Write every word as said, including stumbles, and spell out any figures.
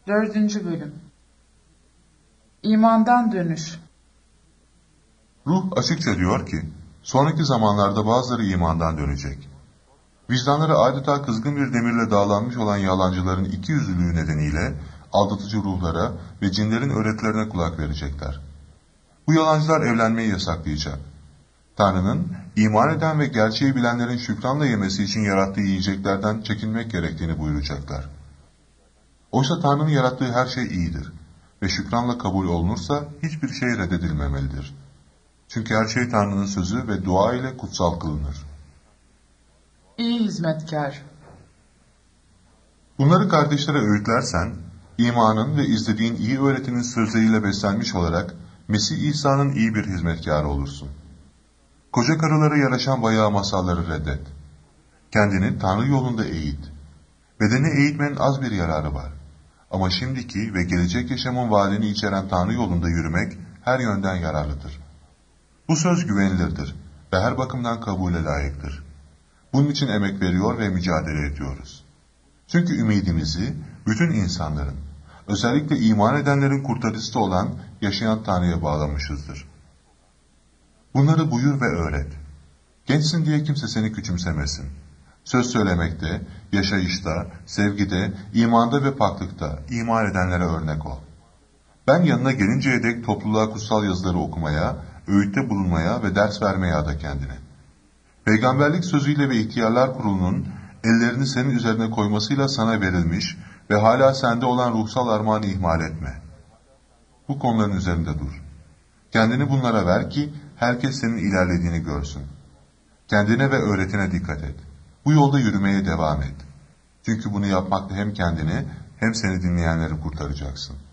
Dördüncü Bölüm. İmandan Dönüş. Ruh açıkça diyor ki, sonraki zamanlarda bazıları imandan dönecek. Vicdanları adeta kızgın bir demirle dağlanmış olan yalancıların ikiyüzlülüğü nedeniyle aldatıcı ruhlara ve cinlerin öğretilerine kulak verecekler. Bu yalancılar evlenmeyi yasaklayacak. Tanrı'nın iman eden ve gerçeği bilenlerin şükranla yemesi için yarattığı yiyeceklerden çekinmek gerektiğini buyuracaklar. Oysa Tanrı'nın yarattığı her şey iyidir ve şükranla kabul olunursa hiçbir şey reddedilmemelidir. Çünkü her şey Tanrı'nın sözü ve dua ile kutsal kılınır. İyi hizmetkar. Bunları kardeşlere öğütlersen, imanın ve izlediğin iyi öğretinin sözleriyle beslenmiş olarak Mesih İsa'nın iyi bir hizmetkarı olursun. Koca karılara yaraşan bayağı masalları reddet. Kendini Tanrı yolunda eğit. Bedeni eğitmenin az bir yararı var. Ama şimdiki ve gelecek yaşamın vaadini içeren Tanrı yolunda yürümek her yönden yararlıdır. Bu söz güvenilirdir ve her bakımdan kabule layıktır. Bunun için emek veriyor ve mücadele ediyoruz. Çünkü ümidimizi bütün insanların, özellikle iman edenlerin kurtarıcısı olan yaşayan Tanrı'ya bağlamışızdır. Bunları buyur ve öğret. Gençsin diye kimse seni küçümsemesin. Söz söylemekte, yaşayışta, sevgide, imanda ve paklıkta iman edenlere örnek ol. Ben yanına gelinceye dek topluluğa kutsal yazıları okumaya, öğütte bulunmaya ve ders vermeye ada kendini. Peygamberlik sözüyle ve ihtiyarlar kurulunun ellerini senin üzerine koymasıyla sana verilmiş ve hala sende olan ruhsal armağanı ihmal etme. Bu konuların üzerinde dur. Kendini bunlara ver ki herkes senin ilerlediğini görsün. Kendine ve öğretine dikkat et. Bu yolda yürümeye devam et. Çünkü bunu yapmakla hem kendini hem seni dinleyenleri kurtaracaksın.